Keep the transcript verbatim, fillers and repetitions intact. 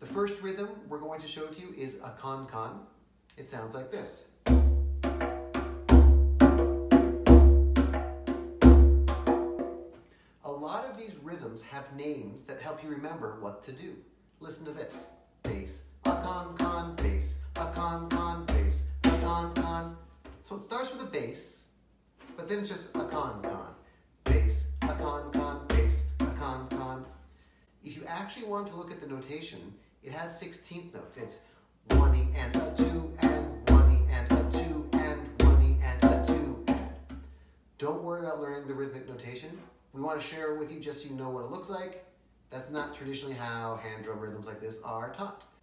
first rhythm we're going to show to you is Aconcon. It sounds like this. A lot of these rhythms have names that help you remember what to do. Listen to this. Bass, Aconcon, bass, Aconcon, bass, Aconcon. So it starts with a bass, but then it's just Aconcon. Bass, Aconcon, bass, Aconcon. If you actually want to look at the notation, it has sixteenth notes. It's one E and a two and one E and a two and one E and a two and. Don't worry about learning the rhythmic notation. We want to share it with you just so you know what it looks like. That's not traditionally how hand drum rhythms like this are taught.